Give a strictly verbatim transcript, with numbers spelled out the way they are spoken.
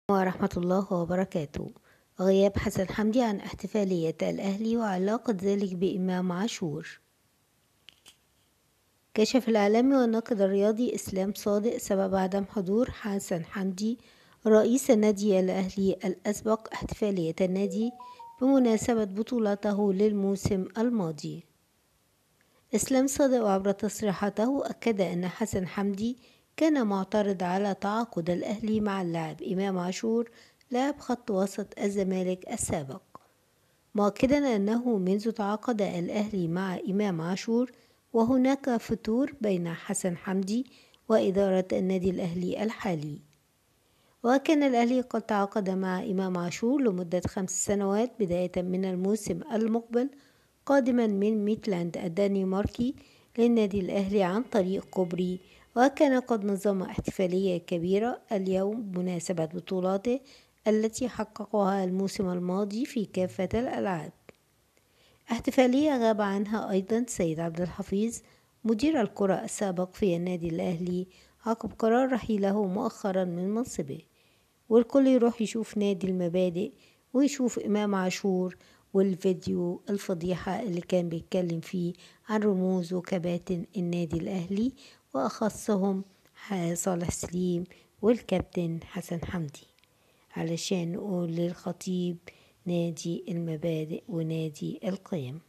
ورحمة الله وبركاته. غياب حسن حمدي عن احتفالية الأهلي وعلاقة ذلك بإمام عاشور. كشف الإعلامي والناقد الرياضي إسلام صادق سبب عدم حضور حسن حمدي رئيس النادي الأهلي الأسبق احتفالية النادي بمناسبة بطولته للموسم الماضي. إسلام صادق وعبر تصريحاته أكد أن حسن حمدي كان معترض على تعاقد الأهلي مع اللاعب إمام عاشور لاعب خط وسط الزمالك السابق، مؤكدا أنه منذ تعاقد الأهلي مع إمام عاشور وهناك فتور بين حسن حمدي وإدارة النادي الأهلي الحالي. وكان الأهلي قد تعاقد مع إمام عاشور لمدة خمس سنوات بداية من الموسم المقبل قادما من ميتلاند الدنماركي للنادي الأهلي عن طريق كوبري، وكان قد نظم احتفالية كبيرة اليوم بمناسبة بطولاته التي حققها الموسم الماضي في كافة الألعاب. احتفالية غاب عنها أيضا سيد عبد الحفيظ مدير الكرة السابق في النادي الأهلي عقب قرار رحيله مؤخرا من منصبه، والكل يروح يشوف نادي المبادئ ويشوف إمام عاشور والفيديو الفضيحة اللي كان بيتكلم فيه عن رموز وكباتن النادي الأهلي وأخصهم صالح سليم والكابتن حسن حمدي، علشان نقول للخطيب نادي المبادئ ونادي القيم.